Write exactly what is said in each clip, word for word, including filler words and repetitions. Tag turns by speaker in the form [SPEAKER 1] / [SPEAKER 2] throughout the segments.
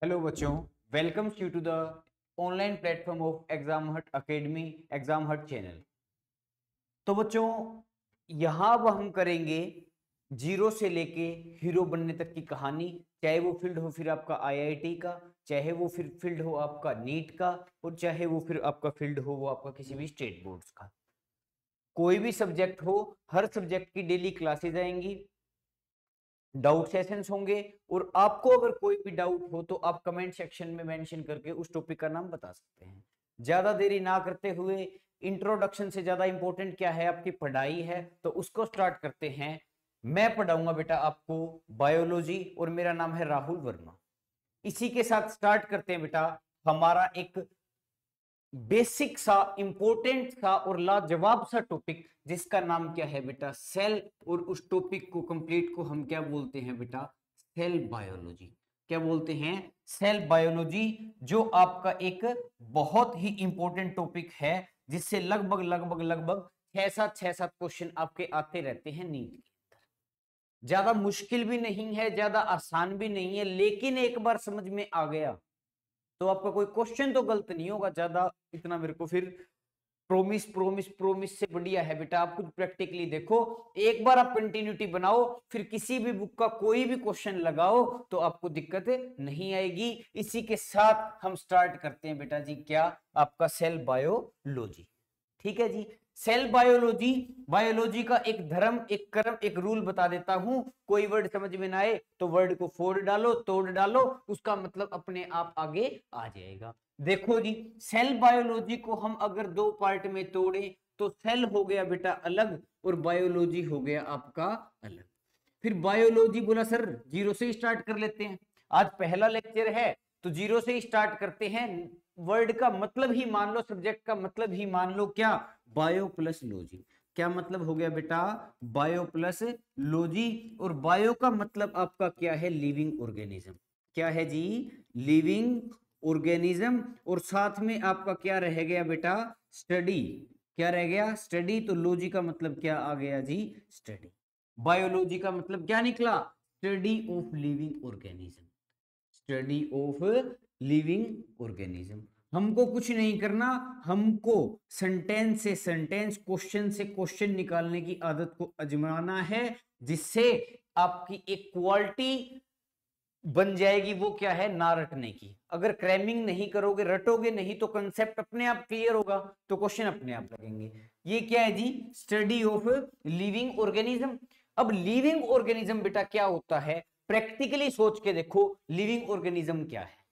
[SPEAKER 1] Hello बच्चों, welcomes you to the online platform of Exam Hut Academy, Exam Hut channel. तो बच्चों, यहाँ अब हम करेंगे जीरो से लेके हीरो बनने तक की कहानी। चाहे वो फील्ड हो फिर आपका आईआईटी का, चाहे वो फिर फील्ड हो आपका नीट का, और चाहे वो फिर आपका फील्ड हो वो आपका किसी भी स्टेट बोर्ड्स का। कोई भी सब्जेक्ट हो, हर सब्जेक्ट की डेली क्लासेज आएंगी, डाउट सेशंस होंगे, और आपको अगर कोई भी डाउट हो तो आप कमेंट सेक्शन में मेंशन करके उस टॉपिक का नाम बता सकते हैं। ज्यादा देरी ना करते हुए, इंट्रोडक्शन से ज्यादा इंपॉर्टेंट क्या है, आपकी पढ़ाई है, तो उसको स्टार्ट करते हैं। मैं पढ़ाऊंगा बेटा आपको बायोलॉजी, और मेरा नाम है राहुल वर्मा। इसी के साथ स्टार्ट करते हैं बेटा हमारा एक बेसिक सा, इंपॉर्टेंट सा और लाजवाब सा टॉपिक, जिसका नाम क्या है बेटा, सेल। और उस टॉपिक को कंप्लीट को हम क्या बोलते हैं बेटा, सेल बायोलॉजी। क्या बोलते हैं? सेल बायोलॉजी, जो आपका एक बहुत ही इंपॉर्टेंट टॉपिक है, जिससे लगभग लगभग लगभग छह सात छह सात क्वेश्चन आपके आते रहते हैं नीट के अंदर। ज्यादा मुश्किल भी नहीं है, ज्यादा आसान भी नहीं है, लेकिन एक बार समझ में आ गया तो आपका कोई क्वेश्चन तो गलत नहीं होगा। ज्यादा इतना मेरे को फिर प्रोमिस प्रोमिस प्रोमिस से बढ़िया है बेटा, आप कुछ प्रैक्टिकली देखो। एक बार आप कंटिन्यूटी बनाओ, फिर किसी भी बुक का कोई भी क्वेश्चन लगाओ तो आपको दिक्कत नहीं आएगी। इसी के साथ हम स्टार्ट करते हैं बेटा जी, क्या आपका सेल बायोलॉजी। ठीक है जी। सेल बायोलॉजी, बायोलॉजी का एक धर्म, एक कर्म, एक रूल बता देता हूं। कोई वर्ड समझ में ना आए तो वर्ड को फोड़ डालो, तोड़ डालो, उसका मतलब अपने आप आगे आ जाएगा। देखो जी, सेल बायोलॉजी को हम अगर दो पार्ट में तोड़े तो सेल हो गया बेटा अलग, और बायोलॉजी हो गया आपका अलग। फिर बायोलॉजी बोला सर जीरो से स्टार्ट कर लेते हैं, आज पहला लेक्चर है तो जीरो से स्टार्ट करते हैं। वर्ड का मतलब ही मान लो, सब्जेक्ट का मतलब ही मान लो, क्या? Bio plus logy. क्या मतलब हो गया बेटा? Bio plus logy. और बायो का मतलब आपका क्या है? Living organism. क्या है जी? Living organism. और साथ में आपका क्या रह गया बेटा? स्टडी। क्या रह गया? स्टडी। तो लॉजी का मतलब क्या आ गया जी? स्टडी। बायोलॉजी का मतलब क्या निकला? Study of living organism. Study of living organism. हमको कुछ नहीं करना, हमको सेंटेंस से सेंटेंस, क्वेश्चन से क्वेश्चन निकालने की आदत को आजमाना है, जिससे आपकी एक क्वालिटी बन जाएगी। वो क्या है? ना रटने की। अगर क्रैमिंग नहीं करोगे, रटोगे नहीं, तो कंसेप्ट अपने आप क्लियर होगा, तो क्वेश्चन अपने आप लगेंगे। ये क्या है जी? Study of living organism. अब लिविंग ऑर्गेनिज्म बेटा क्या होता है? प्रैक्टिकली सोच के देखो, लिविंग ऑर्गेनिज्म क्या है?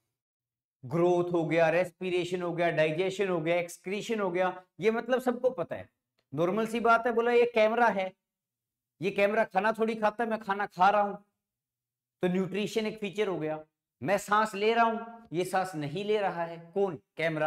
[SPEAKER 1] ग्रोथ हो गया, रेस्पिरेशन हो गया, डाइजेशन हो गया, एक्सक्रीशन हो गया, ये मतलब सबको पता है। नॉर्मल सी बात है। बोला ये कैमरा है, ये कैमरा खाना थोड़ी खाता है, मैं खाना खा रहा हूं, तो न्यूट्रिशन एक फीचर हो गया। मैं सांस ले रहा हूं, ये सांस नहीं ले रहा है, कौन? कैमरा।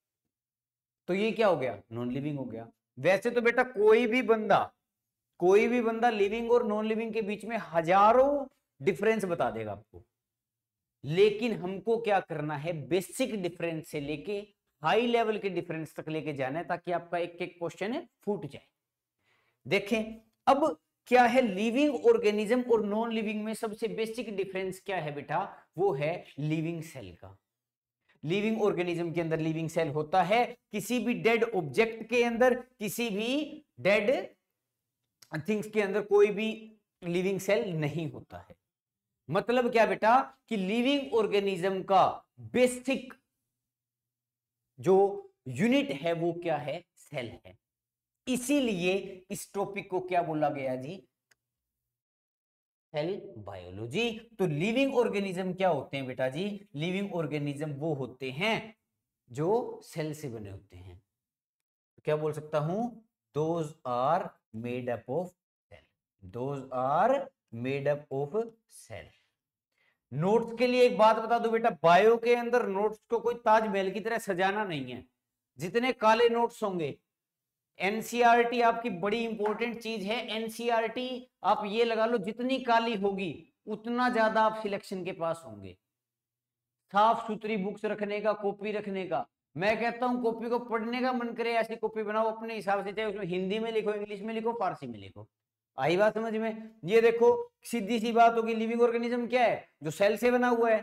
[SPEAKER 1] तो ये क्या हो गया? नॉन लिविंग हो गया। वैसे तो बेटा कोई भी बंदा, कोई भी बंदा लिविंग और नॉन लिविंग के बीच में हजारों डिफरेंस बता देगा आपको, लेकिन हमको क्या करना है? बेसिक डिफरेंस से लेके हाई लेवल के डिफरेंस तक लेके जाना है, ताकि आपका एक एक क्वेश्चन फूट जाए। देखें अब क्या है लिविंग ऑर्गेनिज्म और नॉन लिविंग में सबसे बेसिक डिफरेंस क्या है बेटा? वो है लिविंग सेल का। लिविंग ऑर्गेनिज्म के अंदर लिविंग सेल होता है, किसी भी डेड ऑब्जेक्ट के अंदर, किसी भी डेड थिंग्स के अंदर कोई भी लिविंग सेल नहीं होता है। मतलब क्या बेटा? कि लिविंग ऑर्गेनिज्म का बेसिक जो यूनिट है वो क्या है? सेल है। इसीलिए इस टॉपिक को क्या बोला गया जी? Cell biology. तो लिविंग ऑर्गेनिज्म क्या होते हैं बेटा जी? लिविंग ऑर्गेनिज्म वो होते हैं जो सेल से बने होते हैं। तो क्या बोल सकता हूं? Those are made up of cell. Those are made up of cell. Notes के लिए एक बात बता दो बेटा, बायो के अंदर नोट्स को कोई ताजमहल की तरह सजाना नहीं है। जितने काले नोट्स होंगे, एनसीईआरटी आपकी बड़ी इंपॉर्टेंट चीज है। एनसीईआरटी आप ये लगा लो, जितनी काली होगी उतना ज्यादा आप सिलेक्शन के पास होंगे। साफ सुथरी बुक्स रखने का, कॉपी रखने का। मैं कहता हूं कॉपी को पढ़ने का मन करे, ऐसी कॉपी बनाओ अपने हिसाब से, चाहे उसमें हिंदी में लिखो, इंग्लिश में लिखो, फारसी में लिखो। आई बात समझ में? ये देखो सीधी सी बात होगी, लिविंग ऑर्गेनिज्म क्या है? जो सेल से बना हुआ है।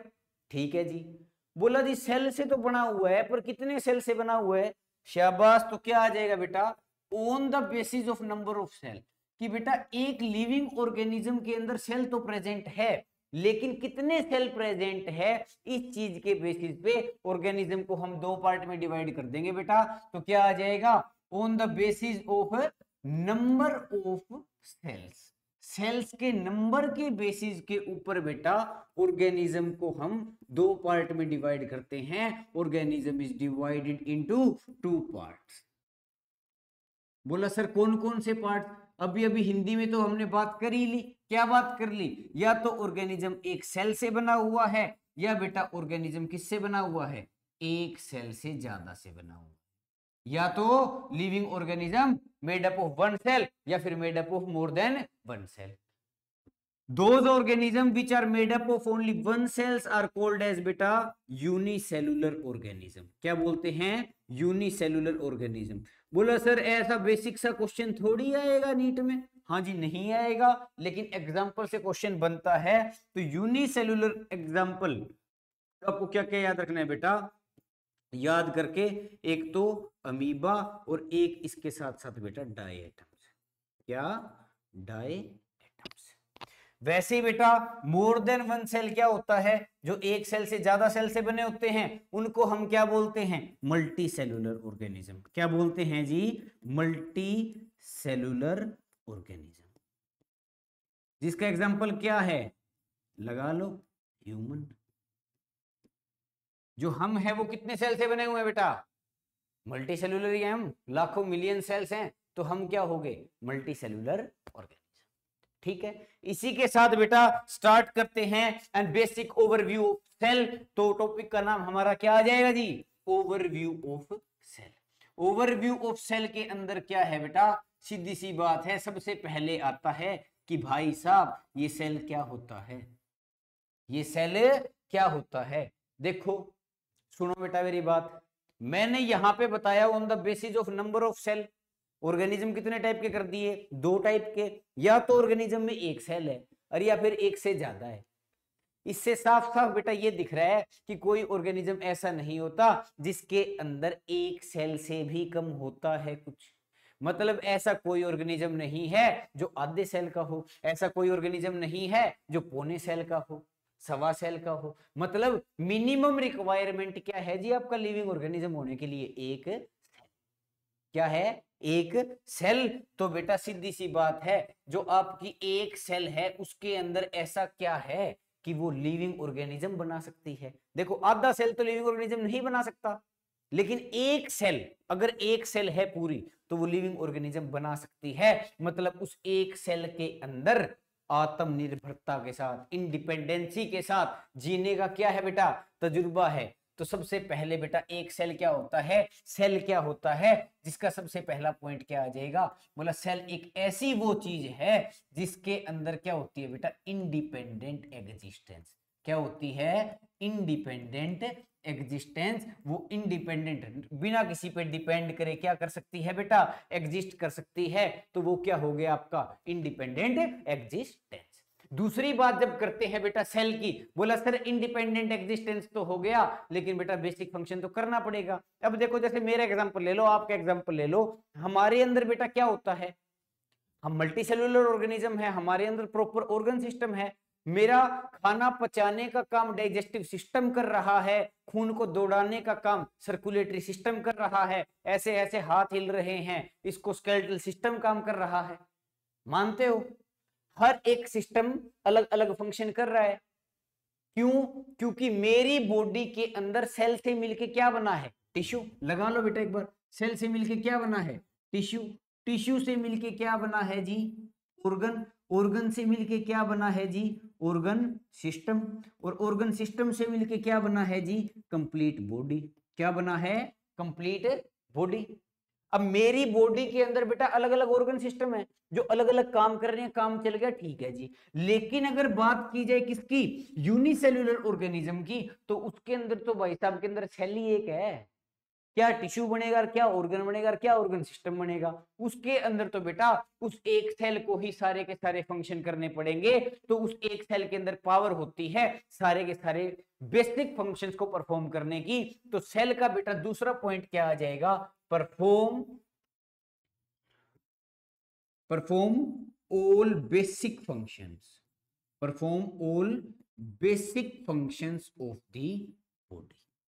[SPEAKER 1] ठीक है जी। बोला जी सेल से तो बना हुआ है, पर कितने सेल से बना हुआ है? शाबाश। तो क्या आ जाएगा बेटा, on the basis of number of cell, कि बेटा एक लिविंग ऑर्गेनिज्म के अंदर सेल तो प्रेजेंट है, लेकिन कितने सेल प्रेजेंट है, इस चीज के बेसिस पे ऑर्गेनिज्म को हम दो पार्ट में डिवाइड कर देंगे बेटा। तो क्या आ जाएगा, on the basis of number of cells, cells के नंबर के बेसिस के ऊपर बेटा ऑर्गेनिज्म को हम दो पार्ट में डिवाइड करते हैं। Organism is divided into two parts. बोला सर कौन कौन से पार्ट? अभी अभी हिंदी में तो हमने बात कर ही ली। क्या बात कर ली? या तो ऑर्गेनिज्म एक सेल से बना हुआ है, या बेटा ऑर्गेनिज्म किससे बना हुआ है? एक सेल से ज्यादा से बना हुआ, या तो living organism made up of one cell, या फिर made up of more than one cell. Those organisms which are made up of only one cells are called as बेटा यूनिसेलुलर ऑर्गेनिज्म। क्या बोलते हैं? Unicellular organism. बोला sir ऐसा basic सा question थोड़ी आएगा नीट में। हाँ जी नहीं आएगा, लेकिन एग्जाम्पल से क्वेश्चन बनता है। तो यूनिसेलुलर एग्जाम्पल आपको क्या क्या याद रखना है बेटा? याद करके, एक तो अमीबा और एक इसके साथ साथ बेटा डायएटम्स। क्या? डायएटम्स। वैसे ही बेटा मोर देन वन सेल क्या होता है? जो एक सेल से ज्यादा सेल से बने होते हैं उनको हम क्या बोलते हैं? Multi cellular organism. क्या बोलते हैं जी? Multi cellular organism. जिसका एग्जांपल क्या है? लगा लो, ह्यूमन। जो हम है वो कितने सेल से बने हुए हैं बेटा? मल्टी सेलुलर ही हम, लाखों मिलियन सेल्स हैं, तो हम क्या हो गए? Multi cellular organism. ठीक है, इसी के साथ बेटा स्टार्ट करते हैं and basic overview of cell. तो टॉपिक का नाम हमारा क्या आ जाएगा जी? Overview of cell. Overview of cell के अंदर क्या है बेटा? सीधी सी बात है, सबसे पहले आता है कि भाई साहब ये सेल क्या होता है, ये सेल क्या होता है। देखो सुनो बेटा मेरी बात, मैंने यहां पे बताया on the basis of number of cell. Organism कितने टाइप के कर दिए? दो टाइप के। या तो ऑर्गेनिज्म में एक सेल है और या फिर एक से ज्यादा है। इससे साफ साफ बेटा ये दिख रहा है कि कोई ऑर्गेनिज्म ऐसा नहीं होता जिसके अंदर एक सेल से भी कम होता है कुछ। मतलब ऐसा कोई ऑर्गेनिज्म नहीं है जो आधे सेल का हो, ऐसा कोई ऑर्गेनिज्म नहीं है जो पौने सेल का हो, सवा सेल का हो। मतलब मिनिमम रिक्वायरमेंट क्या है जी आपका लिविंग ऑर्गेनिज्म होने के लिए? एक सेल। क्या है? एक सेल। तो बेटा सीधी सी बात है, जो आपकी एक सेल है उसके अंदर ऐसा क्या है कि वो लिविंग ऑर्गेनिज्म बना सकती है? देखो आधा सेल तो लिविंग ऑर्गेनिज्म नहीं बना सकता, लेकिन एक सेल, अगर एक सेल है पूरी तो वो लिविंग ऑर्गेनिज्म बना सकती है। मतलब उस एक सेल के अंदर आत्मनिर्भरता के साथ, इंडिपेंडेंसी के साथ जीने का क्या है बेटा? तजुर्बा है। तो सबसे पहले बेटा एक सेल क्या होता है? सेल क्या होता है? जिसका सबसे पहला पॉइंट क्या आ जाएगा? बोला सेल एक ऐसी वो चीज है जिसके अंदर क्या होती है बेटा? Independent existence. क्या होती है? Independent existence. वो इंडिपेंडेंट, बिना किसी पे डिपेंड करे क्या कर सकती है बेटा? एग्जिस्ट कर सकती है। तो वो क्या हो गया आपका? Independent existence. दूसरी बात जब करते हैं बेटा सेल की, बोला सर इंडिपेंडेंट एग्जिस्टेंस तो हो गया, लेकिन बेटा बेसिक फंक्शन तो करना पड़ेगा। अब देखो जैसे मेरा एग्जांपल ले लो, आपका एग्जांपल ले लो। हमारे अंदर बेटा क्या होता है? हम मल्टी सेलुलर ऑर्गेनिज्म है, हमारे अंदर प्रॉपर ऑर्गन सिस्टम है। मेरा खाना पचाने का काम डाइजेस्टिव सिस्टम कर रहा है, खून को दौड़ाने का काम सर्कुलेटरी सिस्टम कर रहा है, ऐसे ऐसे हाथ हिल रहे हैं, इसको स्केलेटल सिस्टम काम कर रहा है। मानते हो? हर एक सिस्टम अलग अलग फंक्शन कर रहा है। क्यों? क्योंकि मेरी बॉडी के अंदर सेल से मिलके क्या बना है? टिश्यू। लगा लो बेटा एक बार, सेल से मिलके क्या बना है? टिश्यू। टिश्यू से मिलके क्या बना है जी? ऑर्गन। ऑर्गन से मिलके क्या बना है जी? Organ system. और ऑर्गन सिस्टम से मिलके क्या बना है जी? Complete body. क्या बना है? Complete body. अब मेरी बॉडी के अंदर बेटा अलग अलग ऑर्गन सिस्टम है जो अलग अलग काम कर रहे हैं, काम चल गया ठीक है जी। लेकिन अगर बात की जाए किसकी? यूनिसेल्युलर ऑर्गेनिज्म की, तो उसके अंदर तो भाई साहब के अंदर सेल ही एक है। क्या टिश्यू बनेगा, क्या ऑर्गन बनेगा, क्या ऑर्गन सिस्टम बनेगा। उसके अंदर तो बेटा उस एक सेल को ही सारे के सारे फंक्शन करने पड़ेंगे, तो उस एक सेल के अंदर पावर होती है सारे के सारे बेसिक फंक्शंस को परफॉर्म करने की। तो सेल का बेटा दूसरा पॉइंट क्या आ जाएगा, perform perform all basic functions, perform all basic functions of the body.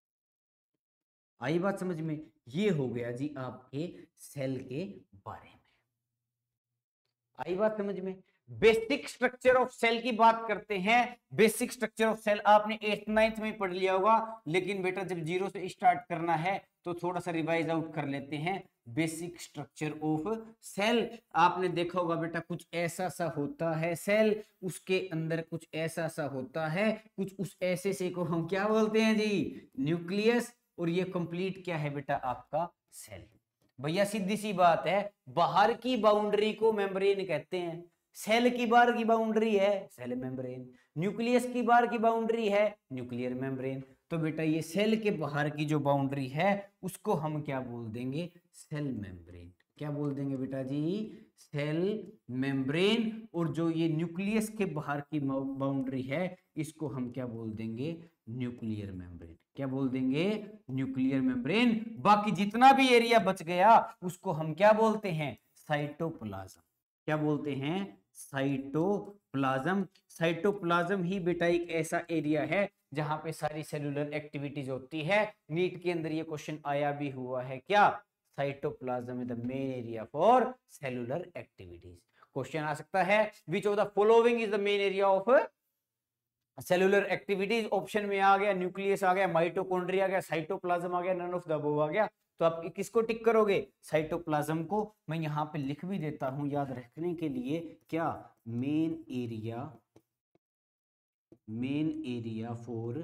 [SPEAKER 1] आई बात समझ में, ये हो गया जी आपके सेल के बारे में। आई बात समझ में। बेसिक स्ट्रक्चर ऑफ सेल की बात करते हैं। बेसिक स्ट्रक्चर ऑफ सेल आपने एट्थ नाइन्थ में पढ़ लिया होगा, लेकिन बेटा जब जीरो से स्टार्ट करना है तो थोड़ा सा रिवाइज आउट कर लेते हैं। बेसिक स्ट्रक्चर ऑफ सेल आपने देखा होगा बेटा, कुछ ऐसा सा होता है सेल, उसके अंदर कुछ ऐसा सा होता है, कुछ उस ऐसे से को हम क्या बोलते हैं जी, न्यूक्लियस। और ये कंप्लीट क्या है बेटा, आपका सेल। भैया सीधी सी बात है, बाहर की बाउंड्री को मेम्ब्रेन कहते हैं। सेल की बाहर की बाउंड्री है सेल मेम्ब्रेन, न्यूक्लियस की बाहर की बाउंड्री है न्यूक्लियर मेम्ब्रेन। तो बेटा ये सेल के बाहर की जो बाउंड्री है उसको हम क्या बोल देंगे, सेल मेम्ब्रेन। क्या बोल देंगे बेटा जी, सेल मेम्ब्रेन। और जो ये न्यूक्लियस के बाहर की बाउंड्री है इसको हम क्या बोल देंगे, न्यूक्लियर मेम्ब्रेन। क्या बोल देंगे, न्यूक्लियर मेम्ब्रेन। बाकी जितना भी एरिया बच गया उसको हम क्या बोलते हैं, साइटोप्लाज्म। क्या बोलते हैं, साइटोप्लाज्म। साइटोप्लाज्म ही बेटा एक ऐसा एरिया है जहां पे सारी सेलुलर एक्टिविटीज होती है। नीट के अंदर ये क्वेश्चन आया भी हुआ है, क्या, cytoplasm is the main area for cellular activities. Question आ सकता है, which of the following is the main area of cellular activities. Option में आ गया न्यूक्लियस आ गया, माइटोकॉन्ड्रिया आ गया, साइटोप्लाज्म आ गया, नन ऑफ द अबव आ गया। तो आप किसको टिक करोगे, साइटोप्लाज्म को। मैं यहां पे लिख भी देता हूं याद रखने के लिए, क्या, main area, main area for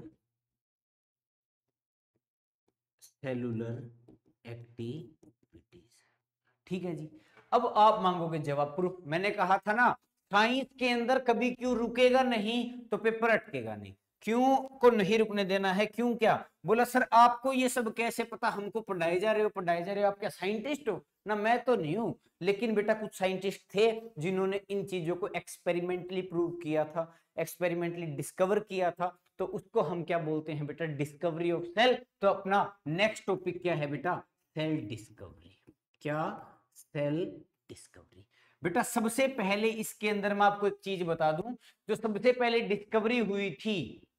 [SPEAKER 1] cellular activities. ठीक है जी। अब आप मांगोगे जवाब, प्रूफ। मैंने कहा था ना, साइंस के अंदर कभी क्यों रुकेगा नहीं तो पेपर अटकेगा नहीं। क्यों को नहीं रुकने देना है, क्यों, क्या बोला सर आपको ये सब कैसे पता, हमको पढ़ाए जा रहे हो पढ़ाए जा रहे हो, आप क्या साइंटिस्ट हो ना, मैं तो नहीं हूं। लेकिन बेटा कुछ साइंटिस्ट थे जिन्होंने इन चीजों को एक्सपेरिमेंटली प्रूव किया था, एक्सपेरिमेंटली डिस्कवर किया था। तो उसको हम क्या बोलते हैं बेटा, डिस्कवरी ऑफ सेल। तो अपना नेक्स्ट टॉपिक क्या है बेटा, सेल डिस्कवरी। क्या, सेल डिस्कवरी। बेटा सबसे पहले इसके अंदर मैं आपको एक चीज बता दूं, जो सबसे पहले डिस्कवरी हुई थी,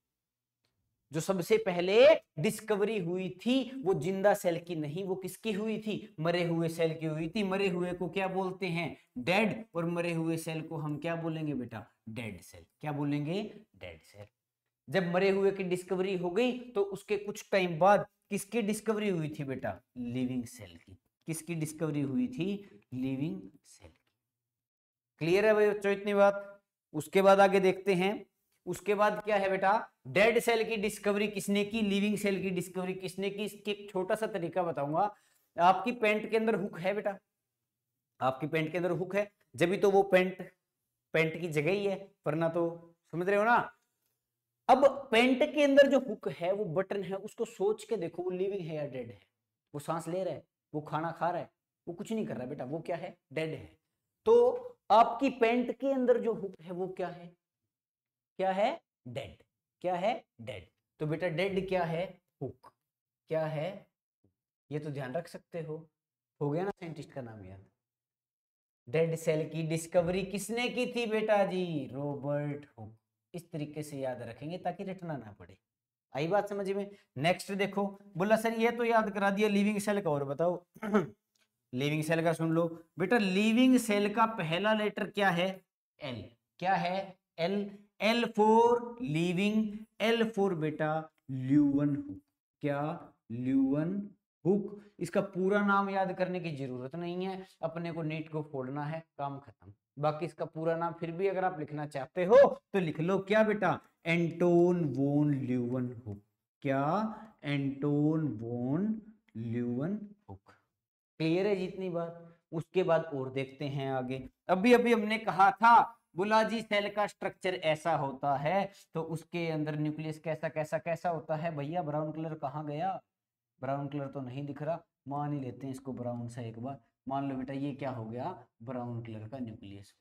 [SPEAKER 1] जो सबसे पहले डिस्कवरी हुई थी वो जिंदा सेल की नहीं, वो किसकी हुई थी, मरे हुए सेल की हुई थी। मरे हुए को क्या बोलते हैं, डेड। और मरे हुए सेल को हम क्या बोलेंगे बेटा, डेड सेल। क्या बोलेंगे, डेड सेल। जब मरे हुए की डिस्कवरी हो गई तो उसके कुछ टाइम बाद किसकी डिस्कवरी हुई थी बेटा, लिविंग सेल की। किसकी डिस्कवरी हुई थी, लिविंग सेल की। क्लियर है भाई बच्चों इतनी बात। उसके बाद आगे देखते हैं, उसके बाद क्या है बेटा, डेड सेल की डिस्कवरी किसने की, लिविंग सेल की डिस्कवरी किसने की। इसके एक छोटा सा तरीका बताऊंगा। आपकी पेंट के अंदर हुक है बेटा, आपकी पेंट के अंदर हुक है, जब तो वो पेंट पेंट की जगह ही है, वरना तो समझ रहे हो ना। अब पेंट के अंदर जो हुक है, वो बटन है, उसको सोच के देखो वो लिविंग है या डेड है। वो सांस ले रहा है, वो खाना खा रहा है, वो कुछ नहीं कर रहा है बेटा, वो क्या है, डेड है। तो आपकी पेंट के अंदर जो हुक है वो क्या है, क्या है, डेड। क्या है, डेड। तो बेटा डेड क्या है, हुक। क्या है, ये तो ध्यान रख सकते हो। हो गया ना साइंटिस्ट का नाम याद। डेड सेल की डिस्कवरी किसने की थी बेटा जी, रॉबर्ट हुक। इस तरीके से याद रखेंगे ताकि रटना ना पड़े। आई बात समझ में। नेक्स्ट देखो, बोला सर ये तो याद करा दिया, लिविंग सेल का और बताओ। लिविंग सेल का सुन लो बेटा, लिविंग सेल का पहला लेटर क्या है, एल। क्या है, L. L for living, L for बेटा ल्यूवन हुक। क्या, ल्यूवन हुक। इसका पूरा नाम याद करने की जरूरत नहीं है, अपने को नीट को फोड़ना है, काम खत्म। बाकी इसका पूरा नाम फिर भी अगर आप लिखना चाहते हो तो लिख लो, क्या बेटा, एंटोन वोन ल्यूवन हुक। क्या, एंटोन वोन ल्यूवन हुक। क्लियर है जितनी बात। उसके बाद और देखते हैं आगे। अभी अभी हमने कहा था, बोला जी सेल का स्ट्रक्चर ऐसा होता है, तो उसके अंदर न्यूक्लियस कैसा कैसा कैसा होता है। भैया ब्राउन कलर कहाँ गया, ब्राउन कलर तो नहीं दिख रहा, मान ही लेते हैं इसको ब्राउन सा एक बार। मान लो बेटा ये क्या हो गया, ब्राउन कलर का न्यूक्लियस।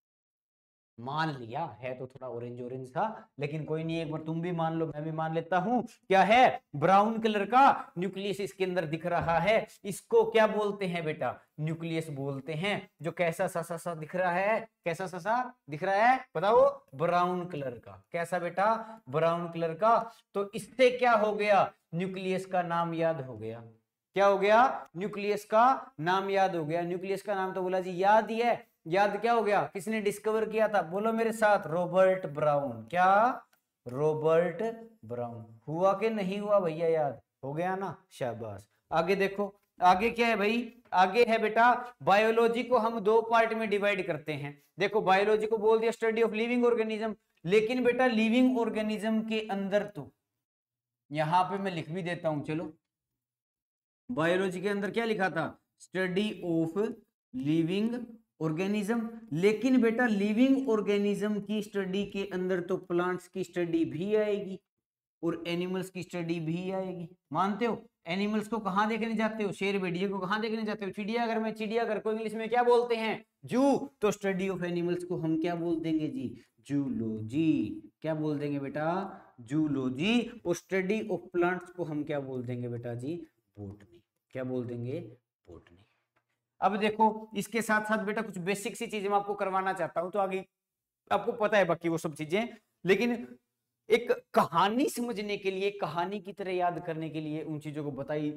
[SPEAKER 1] मान लिया है तो थोड़ा ऑरेंज ऑरेंज था, लेकिन कोई नहीं, एक बार तुम भी मान लो, मैं भी मान लेता हूं। क्या है, ब्राउन कलर का न्यूक्लियस इसके अंदर दिख रहा है। इसको क्या बोलते हैं बेटा, न्यूक्लियस बोलते हैं। जो कैसा सा सा सा दिख रहा है, कैसा सा सा दिख रहा है बताओ, ब्राउन कलर का। कैसा बेटा, ब्राउन कलर का। तो इससे क्या हो गया, न्यूक्लियस का नाम याद हो गया। क्या हो गया, न्यूक्लियस का नाम याद हो गया। न्यूक्लियस का नाम तो बोला जी याद ही है। याद क्या हो गया, किसने डिस्कवर किया था, बोलो मेरे साथ, रॉबर्ट ब्राउन। क्या, रॉबर्ट ब्राउन। हुआ कि नहीं हुआ भैया, याद हो गया ना, शाबाश। आगे देखो, आगे क्या है भाई, आगे है बेटा, बायोलॉजी को हम दो पार्ट में डिवाइड करते हैं। देखो बायोलॉजी को बोल दिया स्टडी ऑफ लिविंग ऑर्गेनिज्म, लेकिन बेटा लिविंग ऑर्गेनिज्म के अंदर तो यहां पे मैं लिख भी देता हूं, चलो। बायोलॉजी के अंदर क्या लिखा था, स्टडी ऑफ लिविंग ऑर्गेनिज्म। लेकिन बेटा लिविंग ऑर्गेनिज्म की स्टडी के अंदर तो प्लांट्स की स्टडी भी आएगी और एनिमल्स की स्टडी भी आएगी। मानते हो, एनिमल्स को कहां देखने जाते हो, शेर भेड़िए को कहां देखने जाते हो, चिड़ियाघर में। चिड़ियाघर को इंग्लिश में क्या बोलते हैं, जू। तो स्टडी ऑफ एनिमल्स को हम क्या बोल देंगे जी, जूलॉजी। क्या बोल देंगे बेटा, जूलॉजी। और स्टडी ऑफ प्लांट्स को हम क्या बोल देंगे बेटा जी, बॉटनी। क्या बोल देंगे, बॉटनी। अब देखो इसके साथ साथ बेटा कुछ बेसिक सी चीजें मैं आपको करवाना चाहता हूं, तो आगे आपको पता है बाकी वो सब चीजें, लेकिन एक कहानी समझने के लिए, कहानी की तरह याद करने के लिए उन चीजों को बताई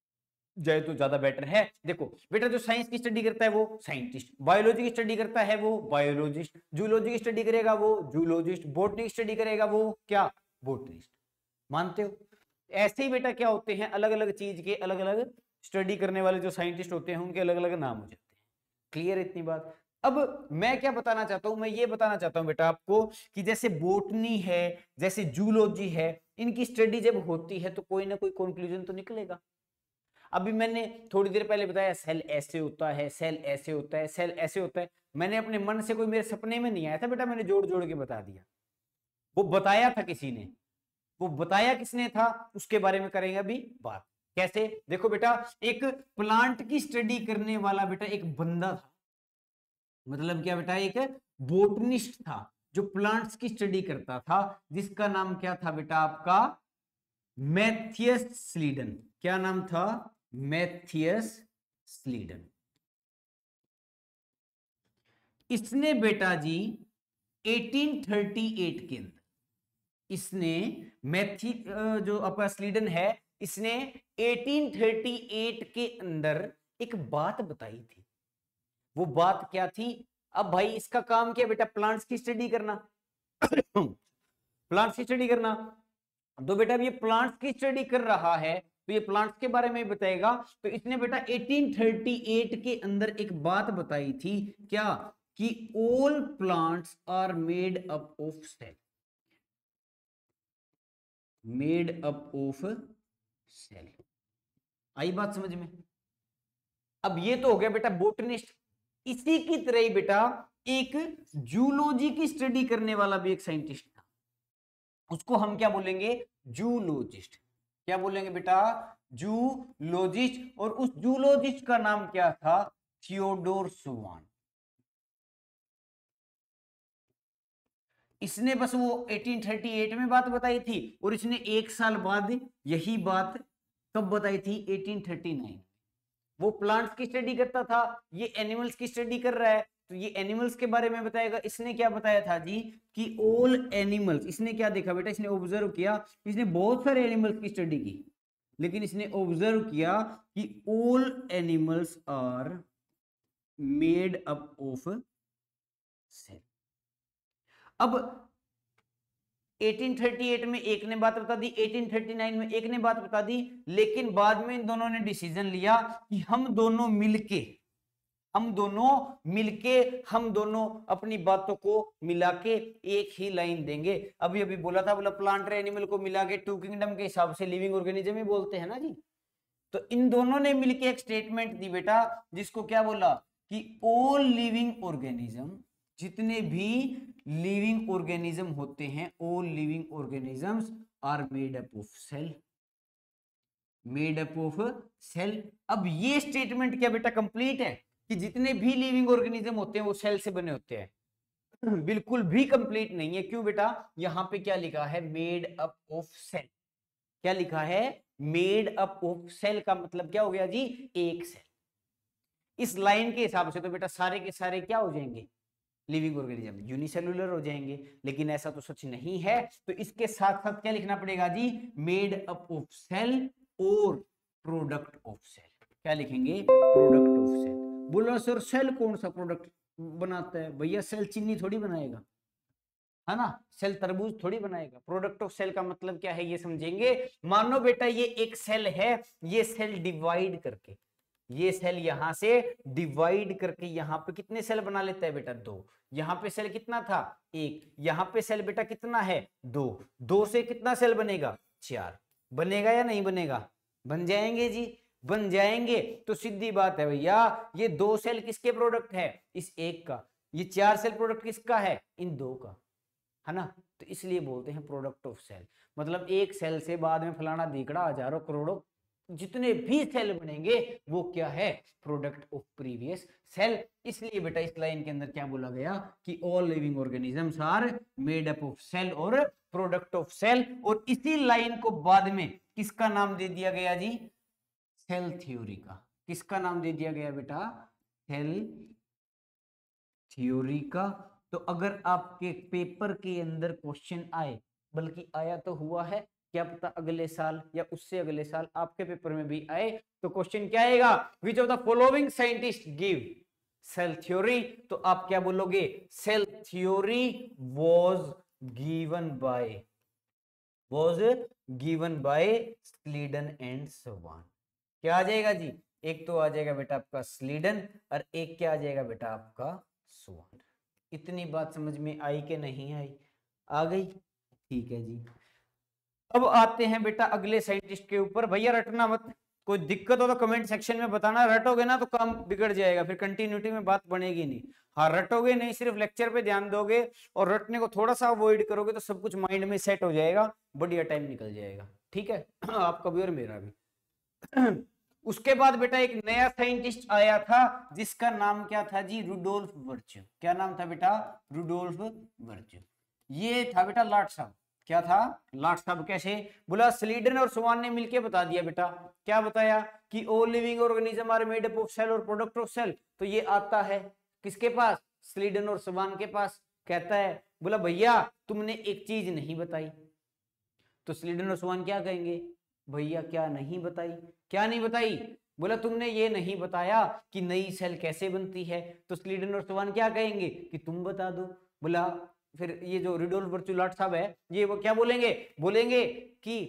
[SPEAKER 1] जाए तो ज्यादा बेटर है। देखो बेटा जो साइंस की स्टडी करता है वो साइंटिस्ट, बायोलॉजी की स्टडी करता है वो बायोलॉजिस्ट, जूलॉजी की स्टडी करेगा वो जूलॉजिस्ट, बॉटनी की स्टडी करेगा वो क्या, बॉटनिस्ट। मानते हो, ऐसे ही बेटा क्या होते हैं, अलग अलग चीज के अलग अलग स्टडी करने वाले जो साइंटिस्ट होते हैं उनके अलग अलग नाम हो जाते हैं। क्लियर इतनी बात। अब मैं क्या बताना चाहता हूं, मैं ये बताना चाहता हूं बेटा आपको कि जैसे बॉटनी है, जैसे जूलॉजी है, इनकी स्टडी जब होती है तो कोई ना कोई कंक्लूजन तो निकलेगा। अभी मैंने थोड़ी देर पहले बताया सेल ऐसे होता है, सेल ऐसे होता है, सेल ऐसे होता है। मैंने अपने मन से, कोई मेरे सपने में नहीं आया था बेटा, मैंने जोड़ जोड़ के बता दिया। वो बताया था किसी ने, वो बताया किसने था, उसके बारे में करेंगे अभी बात। कैसे, देखो बेटा एक प्लांट की स्टडी करने वाला बेटा एक बंदा था। मतलब क्या बेटा, एक बोटनिस्ट था जो प्लांट्स की स्टडी करता था, जिसका नाम क्या था बेटा आपका, मैथियस स्लीडन। क्या नाम था, मैथियस स्लीडन। इसने बेटा जी अठारह सौ अड़तीस के अंदर, इसने मैथी जो अपना स्लीडन है, इसने अठारह सौ अड़तीस के अंदर एक बात बताई थी। वो बात क्या थी, अब भाई इसका काम क्या बेटा, प्लांट्स की स्टडी करना। प्लांट्स की स्टडी करना, तो बेटा ये प्लांट्स की स्टडी कर रहा है तो ये प्लांट्स के बारे में बताएगा। तो इसने बेटा अठारह सौ अड़तीस के अंदर एक बात बताई थी, क्या, कि all plants are made up of cell, made up of cell. आई बात समझ में। अब ये तो हो गया बेटा बोटनिस्ट। इसी की तरह ही बेटा एक जूलॉजी की स्टडी करने वाला भी एक साइंटिस्ट था, उसको हम क्या बोलेंगे, जूलॉजिस्ट। क्या बोलेंगे बेटा, जूलॉजिस्ट। और उस जूलॉजिस्ट का नाम क्या था, थियोडोर सुवान। इसने बस वो अठारह सौ अड़तीस में बात बताई थी, और इसने एक साल बाद यही बात कब बताई थी, अठारह सौ उनतालीस। वो प्लांट्स की स्टडी करता था, ये एनिमल्स की स्टडी कर रहा है, तो ये एनिमल्स के बारे में बताएगा। इसने क्या बताया था जी, कि ऑल एनिमल्स, इसने क्या देखा बेटा, इसने ऑब्जर्व किया, इसने बहुत सारे एनिमल्स की स्टडी की, लेकिन इसने ऑब्जर्व किया कि all animals are made up of cell. अब अठारह सौ अड़तीस में एक ने बात बता दी, अठारह सौ उनतालीस में एक ने बात बता दी, लेकिन बाद में इन दोनों ने डिसीजन लिया कि हम दोनों मिलके हम दोनों मिलके हम दोनों अपनी बातों को मिला के एक ही लाइन देंगे। अभी अभी बोला था, बोला प्लांट और एनिमल को मिला के टू किंगडम के हिसाब से लिविंग ऑर्गेनिज्म ही बोलते हैं ना जी। तो इन दोनों ने मिलके एक स्टेटमेंट दी बेटा, जिसको क्या बोला, कि ऑल लिविंग ऑर्गेनिज्म, जितने भी लिविंग ऑर्गेनिज्म होते हैं, all living organisms are made up of cell, made up of cell. अब ये स्टेटमेंट क्या बेटा कंप्लीट है कि जितने भी लिविंग ऑर्गेनिज्म होते हैं वो सेल से बने होते हैं? बिल्कुल भी कंप्लीट नहीं है। क्यों बेटा? यहां पे क्या लिखा है? Made up of cell. क्या लिखा है? मेड अप ऑफ सेल का मतलब क्या हो गया जी? एक सेल। इस लाइन के हिसाब से तो बेटा सारे के सारे क्या हो जाएंगे? लिविंग ऑर्गेनिज्म यूनिसेलुलर हो जाएंगे, लेकिन ऐसा तो सच नहीं है। तो इसके साथ साथ क्या लिखना पड़ेगा जी? मेड अप ऑफ सेल और प्रोडक्ट ऑफ सेल। क्या लिखेंगे? Product of cell. बोलो सर सेल कौन सा प्रोडक्ट बनाता है? भैया सेल चीनी थोड़ी बनाएगा, है ना? सेल तरबूज थोड़ी बनाएगा। प्रोडक्ट ऑफ सेल का मतलब क्या है ये समझेंगे। मानो बेटा ये एक सेल है, ये सेल डिवाइड करके, ये सेल यहां से डिवाइड करके यहां पे कितने सेल बना लेता है बेटा? दो। यहां पे सेल कितना था? एक। यहां पे सेल बेटा कितना है? दो। दो से कितना सेल बनेगा? चार। बनेगा या नहीं बनेगा? बन जाएंगे जी, बन जाएंगे। तो सीधी बात है भैया, ये दो सेल किसके प्रोडक्ट है? इस एक का। ये चार सेल प्रोडक्ट किसका है? इन दो का, है ना? तो इसलिए बोलते हैं प्रोडक्ट ऑफ सेल। मतलब एक सेल से बाद में फलाना दीकड़ा हजारों करोड़ों जितने भी सेल बनेंगे वो क्या है? Product of previous cell. इसलिए बेटा इस लाइन के अंदर क्या बोला गया कि all living organisms are made up of cell और प्रोडक्ट ऑफ सेल। और इसी लाइन को बाद में किसका नाम दे दिया गया जी? सेल थ्योरी का। किसका नाम दे दिया गया बेटा? सेल थ्योरी का। तो अगर आपके पेपर के अंदर क्वेश्चन आए, बल्कि आया तो हुआ है, क्या पता अगले साल या उससे अगले साल आपके पेपर में भी आए, तो क्वेश्चन क्या आएगा? Which of the following scientist give cell theory? तो आप क्या बोलोगे? Cell theory was given by was given by Schleiden and Schwann. क्या आ जाएगा जी? एक तो आ जाएगा बेटा आपका स्लीडन और एक क्या आ जाएगा बेटा आपका? स्वान। इतनी बात समझ में आई कि नहीं आई? आ गई? ठीक है जी। अब आते हैं बेटा अगले साइंटिस्ट के ऊपर। भैया रटना मत, कोई दिक्कत हो तो कमेंट सेक्शन में बताना। रटोगे ना तो काम बिगड़ जाएगा, फिर कंटिन्यूटी में बात बनेगी नहीं। हाँ रटोगे नहीं, सिर्फ लेक्चर पे ध्यान दोगे और रटने को थोड़ा सा अवॉइड करोगे तो सब कुछ माइंड में सेट हो जाएगा, बढ़िया टाइम निकल जाएगा। ठीक है आपका भी और मेरा भी। उसके बाद बेटा एक नया साइंटिस्ट आया था जिसका नाम क्या था जी? Rudolf virtue. क्या नाम था बेटा? Rudolf Virchow. ये था बेटा लाट साहब। क्या था? लाट साहब। कैसे? बोला स्लीडन और स्वान ने मिलके बता दिया बेटा। क्या बताया? कि all living organism are made up of cell और प्रोडक्ट ऑफ सेल। तो ये आता है किसके पास? स्लीडन और स्वान के पास। कहता है, बोला भैया तुमने एक चीज नहीं बताई। तो स्लीडन और स्वान क्या कहेंगे? भैया क्या नहीं बताई? क्या नहीं बताई? बोला तुमने ये नहीं बताया कि नई सेल कैसे बनती है। तो स्लीडन और स्वान क्या कहेंगे? कि तुम बता दो। बोला फिर ये जो रुडोल्फ वर्च्यू लाट साहब है, ये वो क्या बोलेंगे? बोलेंगे कि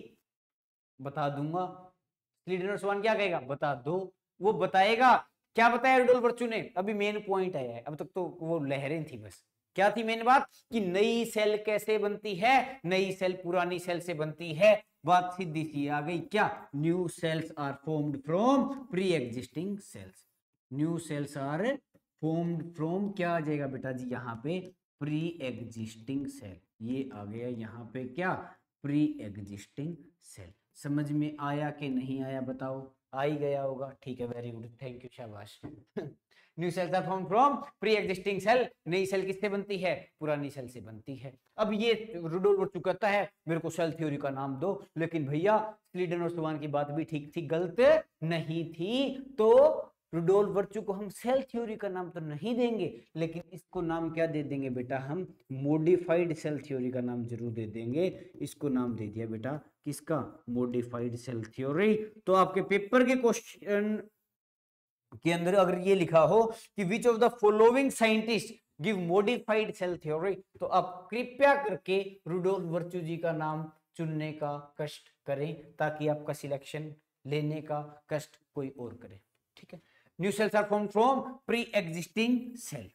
[SPEAKER 1] बता दूंगा। स्लीडन और स्वान क्या कहेगा? बता दो। वो बताएगा। क्या बताया रुडोल्फ वर्च्यू ने? अभी मेन पॉइंट आया है, अब तक तो वो लहरें थी बस। क्या थी मेन बात? कि नई सेल कैसे बनती है? नई सेल पुरानी सेल से बनती है। बात सीधी सी आ गई। क्या? New cells are formed from pre existing cells. New cells are formed from क्या आ जाएगा बेटा जी यहाँ पे? Pre existing cell. ये आ गया यहाँ पे क्या? Pre existing cell. समझ में आया कि नहीं आया बताओ? आ ही गया होगा। ठीक है, वेरी गुड, थैंक यू, शाबाश। New cells are formed from pre existing cell. नई सेल किससे बनती है? पुरानी सेल से बनती है। अब ये रुडोल्फ वर्च्यू कहता है मेरे को सेल थ्योरी का नाम दो, लेकिन भैया स्लीडन और स्वान की बात भी ठीक थी, गलत नहीं थी। तो रुडोल्फ वर्च्यू को हम सेल थ्योरी का नाम तो नहीं देंगे, लेकिन इसको नाम क्या दे देंगे बेटा? हम मॉडिफाइड सेल थ्योरी का नाम जरूर दे देंगे। इसको नाम दे दिया बेटा किसका? Modified cell theory. तो आपके पेपर के क्वेश्चन के अंदर अगर ये लिखा हो कि which of the following scientist give modified cell theory, तो आप कृपया करके रुडोल्फ वर्च्यू जी का नाम चुनने का कष्ट करें, ताकि आपका सिलेक्शन लेने का कष्ट कोई और करे। ठीक है? New cells are formed from pre existing cell.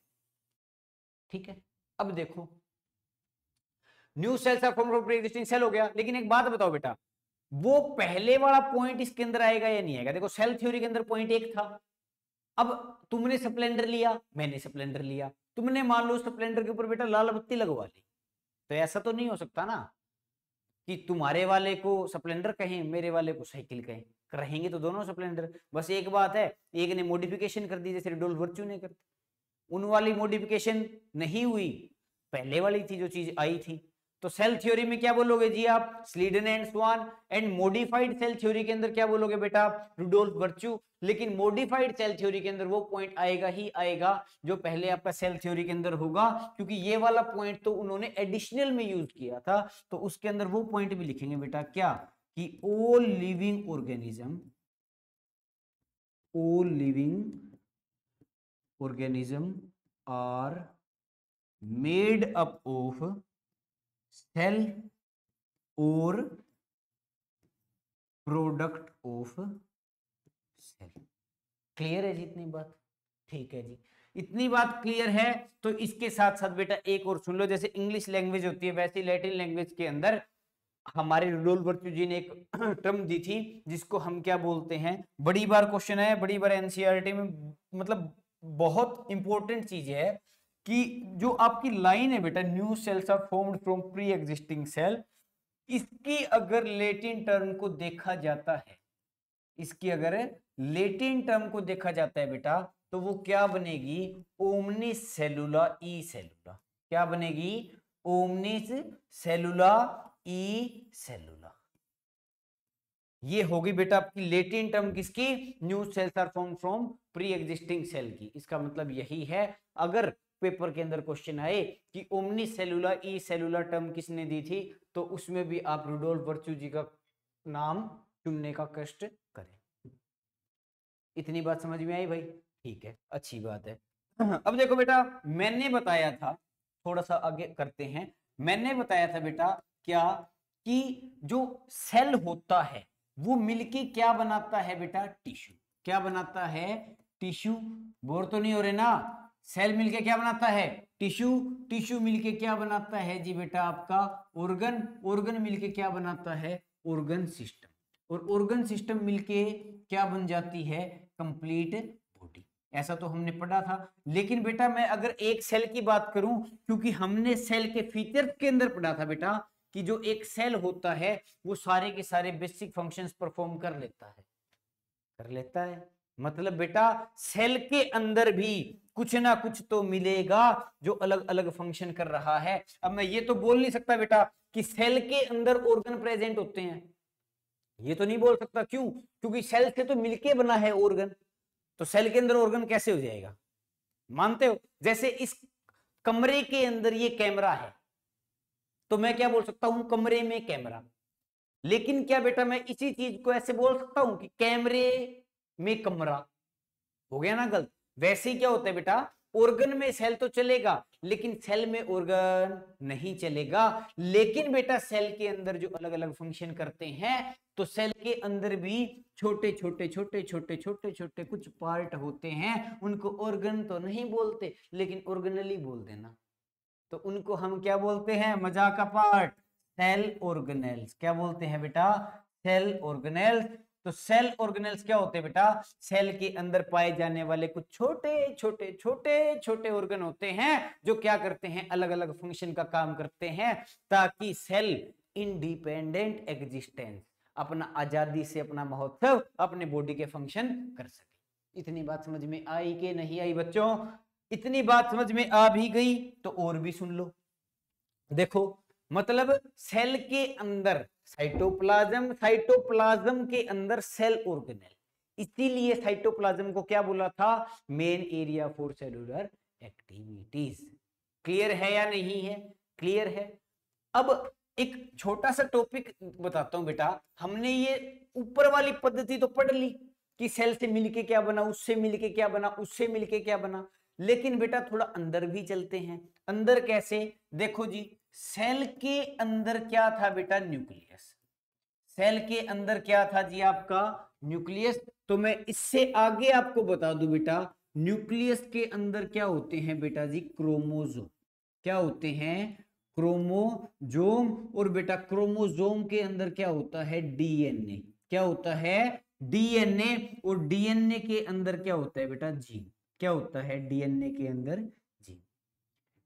[SPEAKER 1] ठीक है? अब देखो new cells are formed from pre existing cell हो गया, लेकिन एक बात बताओ बेटा, वो पहले वाला पॉइंट इसके अंदर आएगा या नहीं आएगा? देखो सेल थ्योरी के अंदर पॉइंट एक था। अब तुमने स्प्लेंडर लिया, मैंने स्प्लेंडर लिया, तुमने मान लो स्प्लेंडर के ऊपर बेटा लाल बत्ती लगवा ली, तो ऐसा तो नहीं हो सकता ना। कि तुम्हारे वाले को स्प्लेंडर कहें, मेरे वाले को साइकिल कहें, रहेंगे तो दोनों स्प्लेंडर। बस एक बात है, एक ने मॉडिफिकेशन कर दी जैसे रुडोल्फ वर्च्यू ने कर दी, उन वाली मॉडिफिकेशन नहीं हुई, पहले वाली थी जो चीज आई थी। तो सेल थ्योरी में क्या बोलोगे जी आप, Schleiden and Schwann. And modified cell theory के अंदर क्या बोलोगे बेटा, रुडोल्फ वर्च्यू। लेकिन मॉडिफाइड सेल थ्योरी के अंदर वो पॉइंट आएगा ही आएगा जो पहले आपका सेल थ्योरी के अंदर होगा, क्योंकि ये वाला पॉइंट तो उन्होंने एडिशनल में यूज किया था, तो उसके अंदर वो पॉइंट भी लिखेंगे बेटा, क्या कि all living organism, all living organism are made up of cell और प्रोडक्ट ऑफ सेल। क्लियर है जी इतनी बात? ठीक है जी, इतनी बात क्लियर है। तो इसके साथ साथ बेटा एक और सुन लो, जैसे इंग्लिश लैंग्वेज होती है वैसे लैटिन लैंग्वेज के अंदर हमारे रुडोल्फ वर्च्यू जी ने एक टर्म दी थी जिसको हम क्या बोलते हैं, बड़ी बार क्वेश्चन है, बड़ी बार एनसीईआरटी में, मतलब बहुत इंपॉर्टेंट चीज है कि जो आपकी लाइन है बेटा, new cells are formed from pre existing cell, इसकी अगर लेटिन टर्म को देखा जाता है, इसकी अगर लेटिन टर्म को देखा जाता है बेटा, तो वो क्या बनेगी, ओमनिस सेलुला ई सेलुला। क्या बनेगी, ओमनिस सेलुला ई सेलुला। ये होगी बेटा आपकी लेटिन टर्म किसकी, new cells are form from pre existing cell की। इसका मतलब यही है, अगर पेपर के अंदर क्वेश्चन आए कि ओमनी सेलुला ई सेलुला टर्म किसने दी थी, तो उसमें भी आप रुडोल्फ वर्च्यू जी का नाम चुनने का कष्ट करें। इतनी बात समझ में आई भाई? ठीक है, अच्छी बात है। अब देखो बेटा, मैंने बताया था, थोड़ा सा आगे करते हैं, मैंने बताया था बेटा क्या कि जो सेल होता है वो मिलके क्या बनाता है बेटा, टिश्यू। क्या बनाता है, टिश्यू। बोर तो नहीं हो रहे ना? सेल मिलके क्या बनाता है, टिश्यू। टिश्यू मिलके क्या बनाता है जी बेटा आपका ऑर्गन। ऑर्गन मिलके क्या बनाता है, ऑर्गन सिस्टम। और ऑर्गन सिस्टम मिलके क्या बन जाती है, कंप्लीट बॉडी। ऐसा तो हमने पढ़ा था। लेकिन बेटा मैं अगर एक सेल की बात करूं, क्योंकि हमने सेल के फीचर्स के अंदर पढ़ा था बेटा कि जो एक सेल होता है वो सारे के सारे बेसिक फंक्शंस परफॉर्म कर लेता है, कर लेता है। मतलब बेटा सेल के अंदर भी कुछ ना कुछ तो मिलेगा जो अलग अलग फंक्शन कर रहा है। अब मैं ये तो बोल नहीं सकता बेटा कि सेल के अंदर ऑर्गन प्रेजेंट होते हैं, ये तो नहीं बोल सकता। क्यों? क्योंकि सेल से तो मिलके बना है ऑर्गन, तो सेल के अंदर ऑर्गन कैसे हो जाएगा? मानते हो? जैसे इस कमरे के अंदर ये कैमरा है, तो मैं क्या बोल सकता हूं, कमरे में कैमरा। लेकिन क्या बेटा मैं इसी चीज को ऐसे बोल सकता हूं कि कैमरे में कमरा? हो गया ना गलत। वैसे ही क्या होता है बेटा, ऑर्गन में सेल तो चलेगा लेकिन सेल में ऑर्गन नहीं चलेगा। लेकिन बेटा सेल के अंदर जो अलग अलग फंक्शन करते हैं, तो सेल के अंदर भी छोटे छोटे छोटे छोटे छोटे छोटे कुछ पार्ट होते हैं, उनको ऑर्गन तो नहीं बोलते लेकिन ऑर्गेनली बोल देना। तो उनको हम क्या बोलते हैं, मजाक का पार्ट, सेल ऑर्गेनेल्स। क्या बोलते हैं बेटा, सेल ऑर्गेनेल्स। तो सेल ऑर्गेनेल्स क्या होते हैं बेटा, सेल के अंदर पाए जाने वाले कुछ छोटे छोटे छोटे छोटे ऑर्गन होते हैं जो क्या करते हैं, अलग अलग फंक्शन का काम करते हैं, ताकि सेल इंडिपेंडेंट एग्जिस्टेंस, अपना आजादी से अपना महोत्सव, अपने बॉडी के फंक्शन कर सके। इतनी बात समझ में आई कि नहीं आई बच्चों? इतनी बात समझ में आ भी गई तो और भी सुन लो। देखो मतलब सेल के अंदर साइटोप्लाज्म, साइटोप्लाज्म के अंदर सेल ऑर्गेनेल, इसीलिए साइटोप्लाज्म को क्या बोला था, main area for cellular activities. Clear है या नहीं है? क्लियर है। अब एक छोटा सा टॉपिक बताता हूं बेटा, हमने ये ऊपर वाली पद्धति तो पढ़ ली कि सेल से मिलके क्या बना, उससे मिलके क्या बना, उससे मिलके क्या बना। लेकिन बेटा थोड़ा अंदर भी चलते हैं। अंदर कैसे? देखो जी, सेल के अंदर क्या था बेटा, न्यूक्लियस। सेल के अंदर क्या था जी आपका, न्यूक्लियस। तो मैं इससे आगे आपको बता दूं बेटा, न्यूक्लियस के अंदर क्या होते हैं बेटा जी, क्रोमोसोम। क्या होते हैं, क्रोमोसोम। और बेटा क्रोमोसोम के अंदर क्या होता है, डीएनए। क्या होता है, डीएनए। और डीएनए के अंदर क्या होता है बेटा, जीन। क्या होता है डीएनए के अंदर, जीन।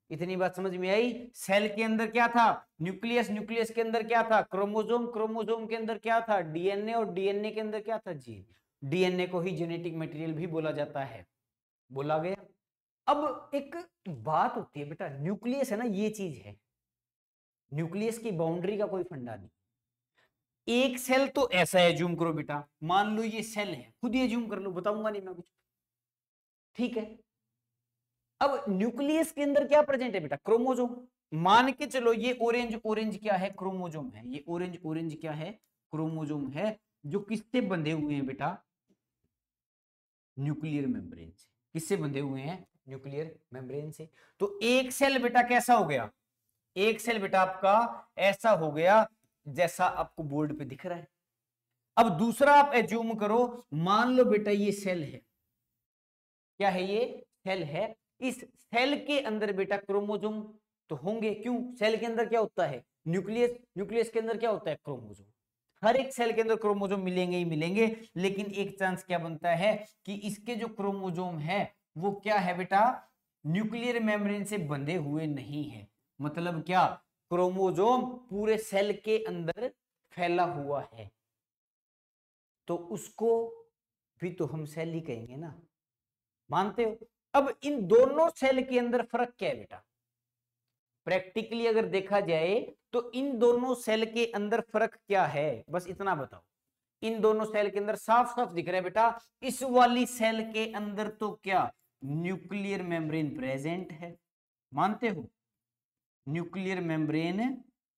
[SPEAKER 1] इतनी बात समझ में आई। सेल के अंदर क्या था, न्यूक्लियस, न्यूक्लियस के अंदर क्या था, क्रोमोसोम, क्रोमोसोम के अंदर क्या था, डीएनए, और डीएनए के अंदर क्या था, जीन। डीएनए को ही जेनेटिक मटेरियल भी बोला जाता है। बोला गया। अब एक बात होती है बेटा, न्यूक्लियस है ना, ये चीज है, न्यूक्लियस की बाउंड्री का कोई फंडा नहीं। एक सेल तो ऐसा एज्यूम करो बेटा, मान लो ये सेल है, खुद ही एज्यूम कर लो, बताऊंगा नहीं मैं कुछ, ठीक है। अब न्यूक्लियस के अंदर क्या प्रेजेंट है बेटा, क्रोमोसोम। मान के चलो ये ऑरेंज ऑरेंज क्या है, क्रोमोसोम है। ये ऑरेंज ऑरेंज क्या है, क्रोमोसोम है, जो किससे बंधे हुए हैं बेटा, न्यूक्लियर मेम्ब्रेन से। किससे बंधे हुए हैं, न्यूक्लियर मेम्ब्रेन से। तो एक सेल बेटा कैसा हो गया, एक सेल बेटा आपका ऐसा हो गया जैसा आपको बोर्ड पे दिख रहा है। अब दूसरा आप एज्यूम करो, मान लो बेटा ये सेल है, क्या है, ये सेल है। इस सेल के अंदर बेटा क्रोमोसोम तो होंगे, क्यों, सेल के अंदर क्या होता है, न्यूक्लियस, न्यूक्लियस के अंदर क्या होता है, क्रोमोसोम। हर एक सेल के अंदर क्रोमोसोम मिलेंगे ही मिलेंगे, लेकिन एक चांस क्या बनता है कि इसके जो क्रोमोसोम है वो क्या है बेटा, न्यूक्लियर मेम्ब्रेन से बंधे हुए नहीं है। मतलब क्या, क्रोमोसोम पूरे सेल के अंदर फैला हुआ है, तो उसको भी तो हम सेल ही कहेंगे ना, मानते हो। अब इन दोनों सेल के अंदर फर्क क्या है बेटा, प्रैक्टिकली अगर देखा जाए तो इन दोनों सेल के अंदर फर्क क्या है, बस इतना बताओ। इन दोनों सेल के अंदर साफ साफ दिख रहा है बेटा, इस वाली सेल के अंदर तो क्या, न्यूक्लियर मेम्ब्रेन प्रेजेंट है, मानते हो, न्यूक्लियर मेम्ब्रेन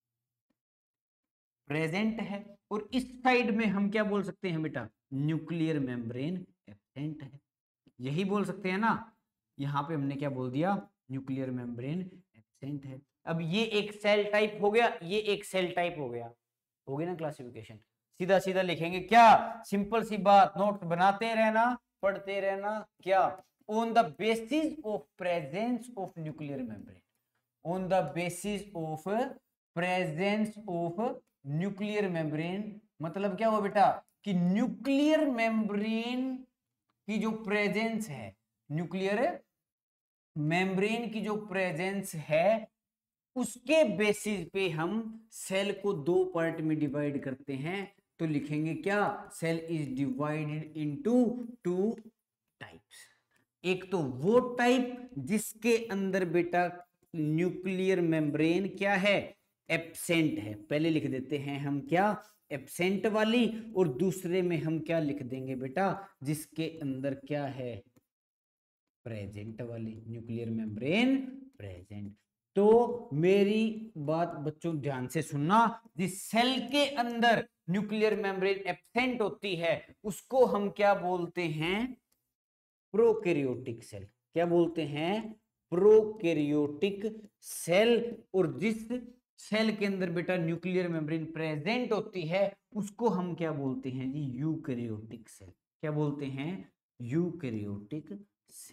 [SPEAKER 1] प्रेजेंट है। और इस साइड में हम क्या बोल सकते हैं बेटा, न्यूक्लियर मेम्ब्रेन एब्सेंट है, यही बोल सकते हैं ना। यहां पे हमने क्या बोल दिया, न्यूक्लियर मेम्ब्रेन एब्सेंट है। अब ये एक सेल टाइप हो गया, ये एक सेल टाइप हो गया, हो गया ना क्लासिफिकेशन। सीधा सीधा लिखेंगे क्या, सिंपल सी बात, नोट बनाते रहना, पढ़ते रहना, क्या, on the basis of presence of nuclear membrane, on the basis of presence of nuclear membrane. मतलब क्या हुआ बेटा, कि न्यूक्लियर मेम्ब्रेन की जो प्रेजेंस है, न्यूक्लियर मेम्ब्रेन की जो प्रेजेंस है, उसके बेसिस पे हम सेल को दो पार्ट में डिवाइड करते हैं। तो लिखेंगे क्या, cell is divided into two types. एक तो वो टाइप जिसके अंदर बेटा न्यूक्लियर मेम्ब्रेन क्या है, एब्सेंट है, पहले लिख देते हैं हम क्या, एब्सेंट वाली। और दूसरे में हम क्या लिख देंगे बेटा, जिसके अंदर क्या है, प्रेजेंट वाली, न्यूक्लियर मेम्ब्रेन प्रेजेंट। तो मेरी बात बच्चों ध्यान से सुनना, जिस सेल के अंदर न्यूक्लियर मेम्ब्रेन एब्सेंट होती है उसको हम क्या बोलते हैं, प्रोकैरियोटिक सेल। क्या बोलते हैं, प्रोकैरियोटिक सेल। और जिस सेल के अंदर बेटा न्यूक्लियर मेम्ब्रेन प्रेजेंट होती है उसको हम क्या बोलते हैं जी, यूकैरियोटिक सेल। क्या बोलते हैं, यूकैरियोटिक सेल।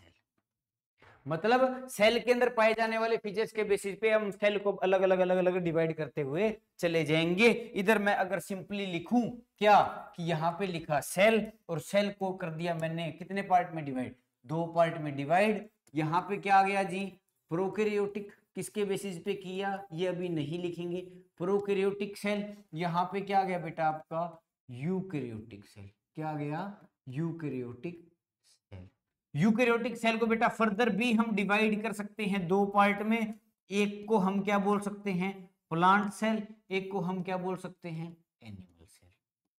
[SPEAKER 1] मतलब सेल के अंदर पाए जाने वाले फीचर्स के बेसिस पे हम सेल को अलग अलग अलग अलग डिवाइड करते हुए चले जाएंगे। इधर मैं अगर सिंपली लिखूं क्या, कि यहाँ पे लिखा सेल, और सेल को कर दिया मैंने कितने पार्ट में डिवाइड, दो पार्ट में डिवाइड। यहाँ पे क्या आ गया जी, प्रोकैरियोटिक, किसके बेसिस पे किया ये अभी नहीं लिखेंगे, प्रोकैरियोटिक सेल। यहाँ पे क्या आ गया बेटा आपका, यूकैरियोटिक सेल। क्या आ गया, यूकैरियोटिक सेल। यूकैरियोटिक सेल को बेटा फर्दर भी हम डिवाइड कर सकते हैं दो पार्ट में। एक को हम क्या बोल सकते हैं, प्लांट सेल, एक को हम क्या बोल सकते हैं, एनिमल सेल।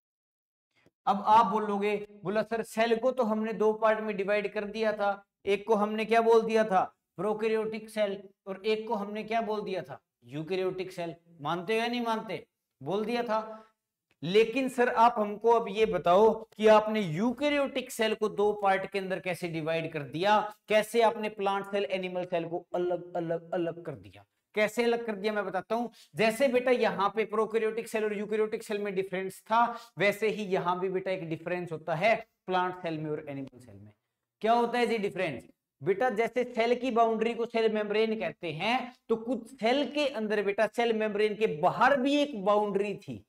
[SPEAKER 1] अब आप बोलोगे, बोला सर सेल को तो हमने दो पार्ट में डिवाइड कर दिया था, एक को हमने क्या बोल दिया था, प्रोकैरियोटिक सेल, और एक को हमने क्या बोल दिया था, यूकैरियोटिक सेल। मानते हो या नहीं मानते, बोल दिया था। लेकिन सर आप हमको अब ये बताओ कि आपने यूकैरियोटिक सेल को दो पार्ट के अंदर कैसे डिवाइड कर दिया, कैसे आपने प्लांट सेल एनिमल सेल को अलग अलग अलग कर दिया, कैसे अलग कर दिया मैं बताता हूं। जैसे बेटा यहाँ पे प्रोकैरियोटिक सेल और यूकैरियोटिक सेल में डिफरेंस था, वैसे ही यहां भी बेटा एक डिफरेंस होता है प्लांट सेल में और एनिमल सेल में। क्या होता है जी डिफरेंस, बेटा जैसे सेल की बाउंड्री को सेल मेम्ब्रेन कहते हैं, तो कुछ सेल के अंदर बेटा सेल मेम्ब्रेन के बाहर भी एक बाउंड्री थी,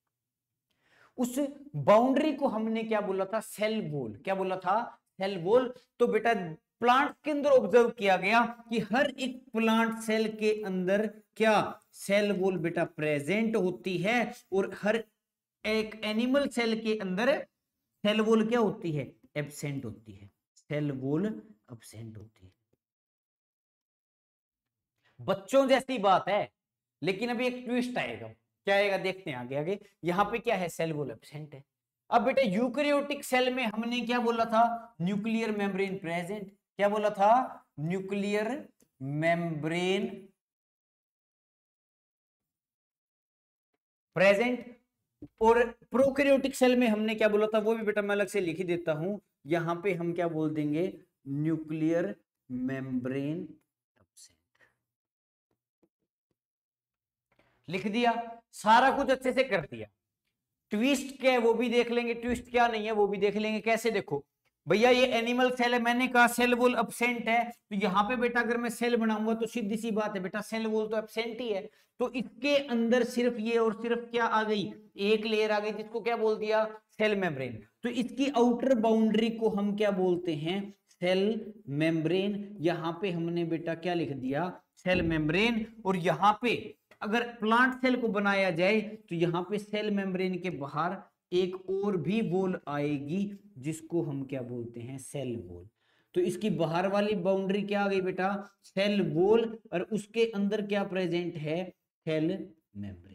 [SPEAKER 1] उस बाउंड्री को हमने क्या बोला था, सेल वॉल। क्या बोला था, सेल वॉल। तो बेटा प्लांट के अंदर ऑब्जर्व किया गया कि हर एक प्लांट सेल के अंदर क्या सेल वॉल बेटा प्रेजेंट होती है, और हर एक एनिमल सेल के अंदर सेल वॉल क्या होती है, एब्सेंट होती है, सेल वॉल एब्सेंट होती है। बच्चों जैसी बात है, लेकिन अभी एक ट्विस्ट आएगा। क्या आएगा देखते हैं आगे आगे। यहां पे क्या है, सेल वॉल एब्सेंट है। अब बेटा यूकैरियोटिक सेल में हमने क्या बोला था, न्यूक्लियर मेम्ब्रेन प्रेजेंट। क्या बोला था, न्यूक्लियर मेम्ब्रेन प्रेजेंट। और प्रोकैरियोटिक सेल में हमने क्या बोला था, वो भी बेटा मैं अलग से लिख ही देता हूं। यहां पे हम क्या बोल देंगे, न्यूक्लियर मेम्ब्रेन एब्सेंट। लिख दिया, सारा कुछ अच्छे से कर दिया। ट्विस्ट क्या है वो भी देख लेंगे, ट्विस्ट क्या नहीं है वो भी देख लेंगे। कैसे, देखो भैया ये एनिमल सेल है, मैंने कहा सेल वॉल एब्सेंट है, तो यहां पे बेटा अगर मैं सेल बनाऊंगा तो सीधी सी बात है बेटा सेल वॉल तो एब्सेंट ही है, तो इसके अंदर सिर्फ ये और सिर्फ क्या आ गई, एक लेयर आ गई, जिसको क्या बोल दिया, सेल मेम्ब्रेन। तो इसकी आउटर बाउंड्री को हम क्या बोलते हैं, सेल मेम्ब्रेन। यहां पे हमने बेटा क्या लिख दिया, सेल मेम्ब्रेन। और यहां पे अगर प्लांट सेल को बनाया जाए तो यहां पे सेल मेम्ब्रेन के बाहर एक और भी वॉल आएगी, जिसको हम क्या बोलते हैं, सेल वॉल। तो इसकी बाहर वाली बाउंड्री क्या आ गई बेटा, सेल वॉल, और उसके अंदर क्या प्रेजेंट है, सेल मेम्ब्रेन।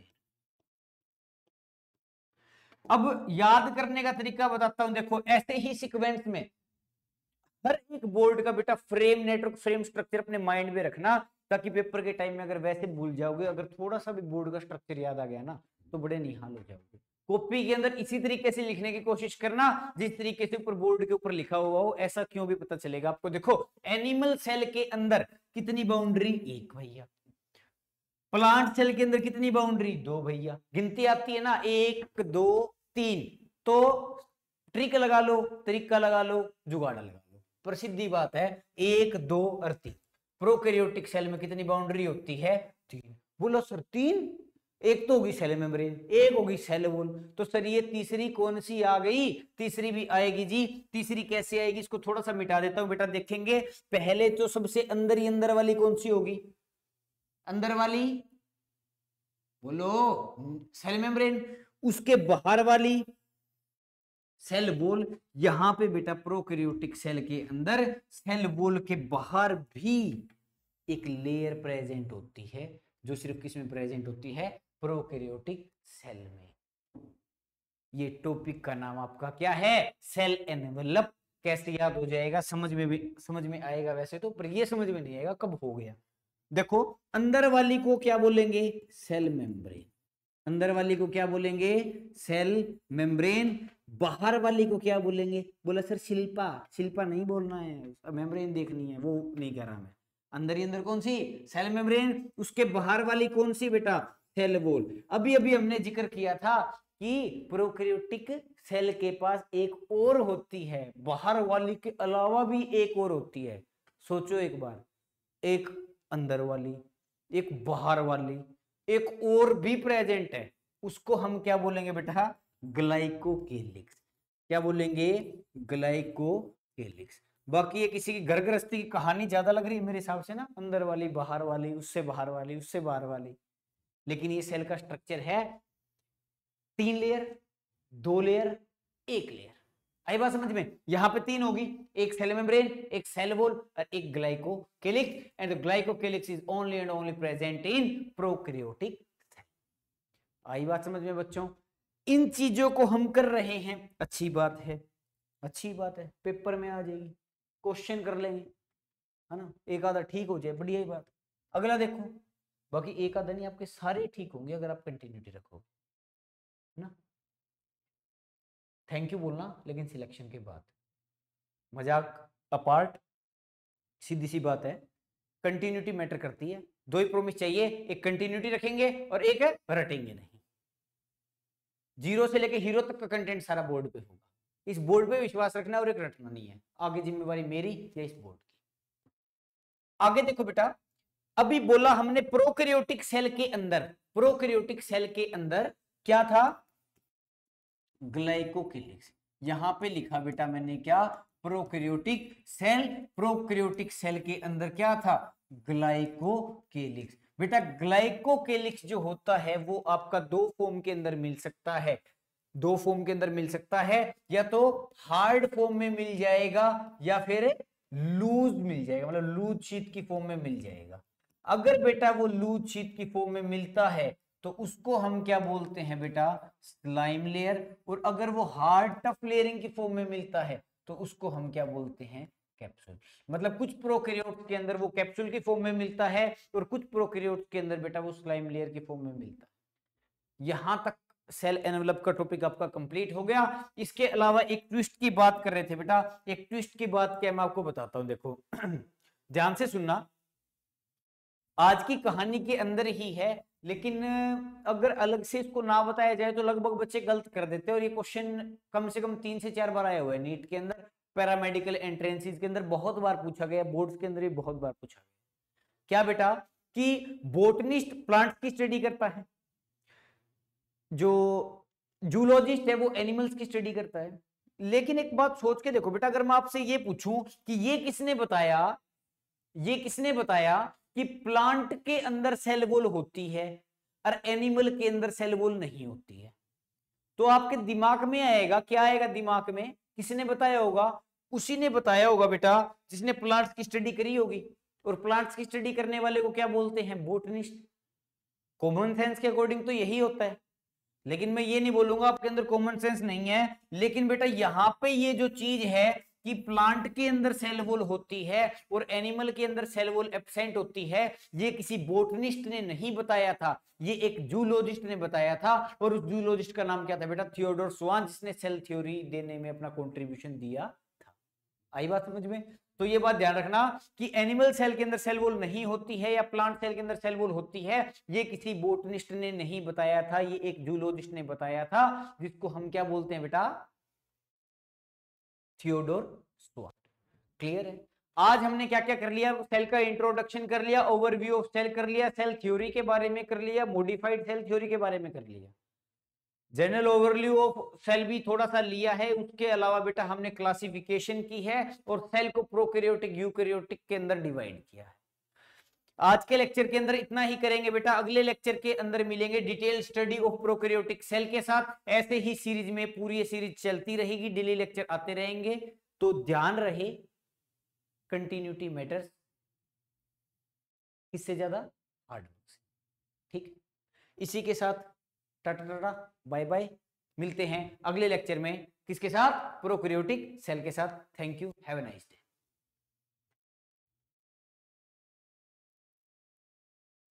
[SPEAKER 1] अब याद करने का तरीका बताता हूं, देखो ऐसे ही सीक्वेंस में हर एक बोर्ड का बेटा फ्रेम नेटवर्क फ्रेम स्ट्रक्चर अपने माइंड में रखना, ताकि पेपर के टाइम में अगर वैसे भूल जाओगे, अगर थोड़ा सा भी बोर्ड का स्ट्रक्चर याद आ गया ना तो बड़े निहाल हो जाओगे। कॉपी के अंदर इसी तरीके से लिखने की कोशिश करना जिस तरीके से ऊपर बोर्ड के ऊपर लिखा हुआ हो, ऐसा क्यों भी पता चलेगा आपको। देखो एनिमल सेल के अंदर कितनी बाउंड्री, एक भैया। प्लांट सेल के अंदर कितनी बाउंड्री, दो भैया। गिनती आती है ना, एक दो तीन, तो ट्रिक लगा लो, तरीका लगा लो, जुगाड़ लगा लो। प्रसिद्धि बात है, एक दो और तीन। प्रोकैरियोटिक सेल में कितनी बाउंड्री होती है, तीन। बोलो सर तीन, एक तो होगी सेल मेम्ब्रेन, एक होगी सेल वॉल, तो सर ये तीसरी कौन सी आ गई, तीसरी भी आएगी जी। तीसरी कैसे आएगी, इसको थोड़ा सा मिटा देता हूं बेटा, देखेंगे। पहले तो सबसे अंदर ही अंदर वाली कौन सी होगी, अंदर वाली, बोलो, सेल मेम्ब्रेन। उसके बाहर वाली सेल वॉल। यहां पे बेटा प्रोकैरियोटिक सेल के अंदर सेल वॉल के बाहर भी एक लेयर प्रेजेंट होती है, जो सिर्फ किस में प्रेजेंट होती है, प्रोकैरियोटिक सेल में। ये टॉपिक का नाम आपका क्या है, सेल एनवेलप। कैसे याद हो जाएगा, समझ में भी समझ में आएगा वैसे तो, पर ये समझ में नहीं आएगा कब हो गया। देखो अंदर वाली को क्या बोलेंगे, सेल मेम्ब्रेन। अंदर वाली को क्या बोलेंगे, सेल मेम्ब्रेन। बाहर वाली को क्या बोलेंगे, बोला सर शिल्पा, शिल्पा नहीं बोलना है, मेम्ब्रेन देखनी है, वो नहीं कह रहा मैं। अंदर ही अंदर कौन सी, सेल मेम्ब्रेन। उसके बाहर वाली कौन सी बेटा, सेल वॉल। अभी अभी हमने जिक्र किया था कि प्रोकैरियोटिक सेल के पास एक और होती है, बाहर वाली के अलावा भी एक और होती है। सोचो एक बार, एक अंदर वाली, एक बाहर वाली, एक और भी प्रेजेंट है, उसको हम क्या बोलेंगे बेटा, ग्लाइकोकेलिक्स। क्या बोलेंगे, ग्लाइकोकेलिक्स। बाकी ये किसी की घर गृहस्थी की कहानी ज्यादा लग रही है मेरे हिसाब से ना, अंदर वाली, बाहर वाली, उससे बाहर वाली, उससे बाहर वाली। लेकिन ये सेल का स्ट्रक्चर है तीन लेयर, दो लेयर, एक लेयर। आई बात समझ में, यहां पे तीन होगी, एक सेल मेम्ब्रेन, एक सेल वॉल और एक glycocalyx. And the glycocalyx is only and only present in prokaryotic cell. आई बात समझ में बच्चों, इन चीजों को हम कर रहे हैं, अच्छी बात है, अच्छी बात है, पेपर में आ जाएगी, क्वेश्चन कर लेंगे, है ना। एक आधा ठीक हो जाए बढ़िया ही बात। अगला देखो, बाकी एक आधा नहीं, आपके सारे ठीक होंगे अगर आप कंटिन्यूटी रखोगे ना। थैंक यू बोलना लेकिन सिलेक्शन के बाद, मजाक अपार्ट, सीधी सी बात है, कंटिन्यूटी मैटर करती है। दो ही प्रोमिस चाहिए, एक कंटिन्यूटी रखेंगे और एक है रटेंगे नहीं। जीरो से लेके हीरो तक का कंटेंट सारा बोर्ड पे होगा, इस बोर्ड पे विश्वास रखना और एक रटना नहीं है। आगे जिम्मेवारी मेरी या इस बोर्ड की। आगे देखो बेटा, अभी बोला हमने प्रोकैरियोटिक सेल के अंदर, प्रोकैरियोटिक सेल के अंदर क्या था, ग्लाइकोकेलिक्स। यहां पे लिखा बेटा मैंने क्या, प्रोकैरियोटिक सेल। प्रोकैरियोटिक सेल के अंदर क्या था? ग्लाइकोकेलिक्स। बेटा ग्लाइकोकेलिक्स जो होता है वो आपका दो फॉर्म के अंदर मिल सकता है, दो फॉर्म के अंदर मिल सकता है, या तो हार्ड फॉर्म में मिल जाएगा या फिर लूज मिल जाएगा, मतलब लूज शीट की फॉर्म में मिल जाएगा। अगर बेटा वो लूज शीट की फॉर्म में मिलता है तो उसको हम क्या बोलते हैं बेटा? Slime layer. और अगर वो हार्ड टफ लेयरिंग की फॉर्म में मिलता है तो उसको हम क्या बोलते हैं? कैप्सूल। मतलब कुछ प्रोकैरियोट्स के अंदर वो कैप्सूल की फॉर्म में मिलता है और कुछ प्रोकैरियोट्स के अंदर बेटा वो स्लाइम लेयर की फॉर्म में मिलता है। यहां तक सेल एनवेलप का टॉपिक आपका कंप्लीट हो गया। इसके अलावा एक ट्विस्ट की बात कर रहे थे बेटा, एक ट्विस्ट की बात क्या मैं आपको बताता हूं, देखो ध्यान से सुनना। आज की कहानी के अंदर ही है, लेकिन अगर अलग से इसको ना बताया जाए तो लगभग बच्चे गलत कर देते हैं। और ये क्वेश्चन कम से कम तीन से चार बार आया हुआ है नीट के अंदर, पैरामेडिकल एंट्रेंसेस के अंदर बहुत बार पूछा गया, बोर्ड्स के अंदर भी बहुत बार पूछा गया। क्या बेटा? कि बोटनिस्ट प्लांट्स की स्टडी करता है, जो जूलॉजिस्ट है वो एनिमल्स की स्टडी करता है। लेकिन एक बात सोच के देखो बेटा, अगर मैं आपसे ये पूछूं कि ये किसने बताया, ये किसने बताया कि प्लांट के अंदर सेल वॉल होती है और एनिमल के अंदर सेल वॉल नहीं होती है, तो आपके दिमाग में आएगा, क्या आएगा दिमाग में? किसने बताया होगा? उसी ने बताया होगा बेटा जिसने प्लांट्स की स्टडी करी होगी। और प्लांट्स की स्टडी करने वाले को क्या बोलते हैं? बोटनिस्ट। कॉमन सेंस के अकॉर्डिंग तो यही होता है, लेकिन मैं ये नहीं बोलूंगा आपके अंदर कॉमन सेंस नहीं है। लेकिन बेटा यहां पे ये जो चीज है कि प्लांट के अंदर सेल वॉल होती है और एनिमल के अंदर सेल वॉल एब्सेंट होती है, ये किसी बोटनिस्ट ने नहीं बताया था, ये एक जूलॉजिस्ट ने बताया था। और उस जूलॉजिस्ट का नाम क्या था बेटा? थियोडोर स्वान, जिसने सेल थ्योरी देने में अपना कंट्रीब्यूशन दिया था। आई बात समझ में? तो ये बात ध्यान रखना कि एनिमल सेल के अंदर सेल वॉल नहीं होती है या प्लांट सेल के अंदर सेल वॉल होती है, ये किसी बोटनिस्ट ने नहीं बताया था, ये एक जूलॉजिस्ट ने बताया था, जिसको हम क्या बोलते हैं बेटा? थियोडोर स्वान। क्लियर है? आज हमने क्या क्या कर लिया? सेल का इंट्रोडक्शन कर लिया, ओवरव्यू ऑफ सेल कर लिया, सेल थ्योरी के बारे में कर लिया, मॉडिफाइड सेल थ्योरी के बारे में कर लिया, जनरल ओवरव्यू ऑफ सेल भी थोड़ा सा लिया है। उसके अलावा बेटा हमने क्लासिफिकेशन की है और सेल को प्रोकैरियोटिक यूकैरियोटिक के अंदर डिवाइड किया है। आज के लेक्चर के अंदर इतना ही करेंगे बेटा, अगले लेक्चर के अंदर मिलेंगे detail study of prokaryotic cell के साथ। ऐसे ही सीरीज में पूरी सीरीज चलती रहेगी, डेली लेक्चर आते रहेंगे। तो ध्यान रहे, कंटिन्यूटी मैटर्स, इससे ज्यादा हार्ड वर्क से। ठीक, इसी के साथ टाटा टाटा बाय बाय, मिलते हैं अगले लेक्चर में। किसके साथ? प्रोकैरियोटिक सेल के साथ। Thank you, have a nice day.